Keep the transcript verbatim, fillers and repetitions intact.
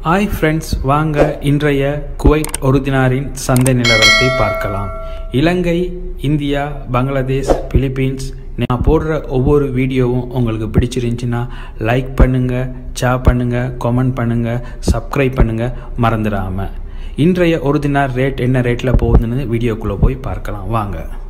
Hi friends, வாங்க இன்றைய quite ஒரு தினாரின் சந்தை நிலவரத்தை பார்க்கலாம். இலங்கை, இந்தியா, பங்களாதேஷ், பிலிப்பீன்ஸ் நான் போடுற ஒவ்வொரு வீடியோவும் உங்களுக்கு பிடிச்சிருந்துச்சுன்னா லைக் பண்ணுங்கள், ஷேர் பண்ணுங்கள், கமெண்ட் பண்ணுங்கள், சப்ஸ்கிரைப் பண்ணுங்கள் மறந்துடாமல். இன்றைய ஒரு தினார் ரேட் என்ன ரேட்டில் போகுதுன்னு வீடியோக்குள்ளே போய் பார்க்கலாம் வாங்க.